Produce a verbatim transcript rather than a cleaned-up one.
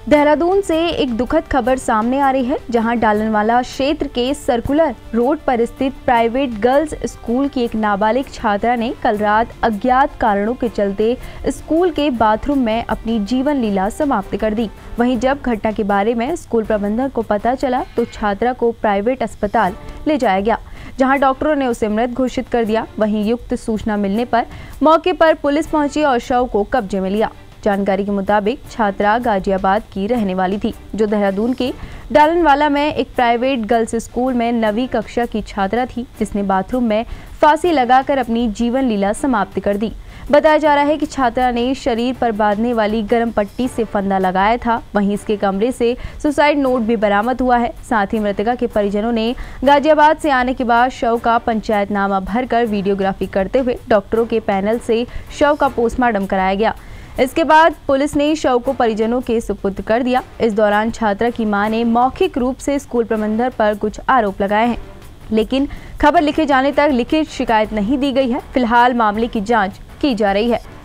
देहरादून से एक दुखद खबर सामने आ रही है, जहां डालनवाला क्षेत्र के सर्कुलर रोड पर स्थित प्राइवेट गर्ल्स स्कूल की एक नाबालिग छात्रा ने कल रात अज्ञात कारणों के चलते स्कूल के बाथरूम में अपनी जीवन लीला समाप्त कर दी। वहीं जब घटना के बारे में स्कूल प्रबंधन को पता चला तो छात्रा को प्राइवेट अस्पताल ले जाया गया, जहां डॉक्टरों ने उसे मृत घोषित कर दिया। वहीं युक्त सूचना मिलने पर मौके पर पुलिस पहुंची और शव को कब्जे में लिया। जानकारी के मुताबिक छात्रा गाजियाबाद की रहने वाली थी, जो देहरादून के डालनवाला में एक प्राइवेट गर्ल्स स्कूल में नवीं कक्षा की छात्रा थी, जिसने बाथरूम में फांसी लगाकर अपनी जीवन लीला समाप्त कर दी। बताया जा रहा है कि छात्रा ने शरीर पर बांधने वाली गर्म पट्टी से फंदा लगाया था। वहीं इसके कमरे से सुसाइड नोट भी बरामद हुआ है। साथ ही मृतका के परिजनों ने गाजियाबाद से आने के बाद शव का पंचायतनामा भरकर वीडियोग्राफी करते हुए डॉक्टरों के पैनल से शव का पोस्टमार्टम कराया गया। इसके बाद पुलिस ने शव को परिजनों के सुपुर्द कर दिया। इस दौरान छात्रा की मां ने मौखिक रूप से स्कूल प्रबंधन पर कुछ आरोप लगाए हैं, लेकिन खबर लिखे जाने तक लिखित शिकायत नहीं दी गई है। फिलहाल मामले की जांच की जा रही है।